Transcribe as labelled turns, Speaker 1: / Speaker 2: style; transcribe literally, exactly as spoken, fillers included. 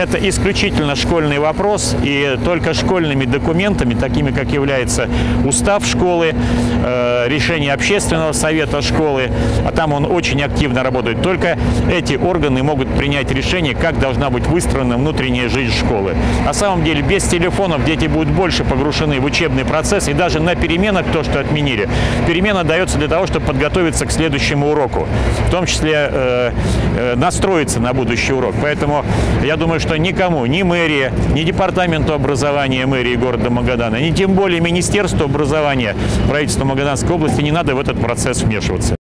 Speaker 1: Это исключительно школьный вопрос, и только школьными документами, такими как является устав школы, э, решение общественного совета школы, а там он очень активно работает, только эти органы могут принять решение, как должна быть выстроена внутренняя жизнь школы. На самом деле, без телефонов дети будут больше погружены в учебный процесс, и даже на переменах, то, что отменили, перемена дается для того, чтобы подготовиться к следующему уроку, в том числе э, э, настроиться на будущий урок. Поэтому я думаю, что никому, ни мэрии, ни департаменту образования мэрии города Магадана, ни тем более Министерству образования правительства Магаданской области не надо в этот процесс вмешиваться.